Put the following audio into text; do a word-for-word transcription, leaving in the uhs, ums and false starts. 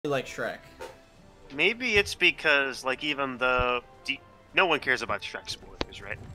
like Shrek. Maybe it's because, like, even the... No one cares about Shrek spoilers, right?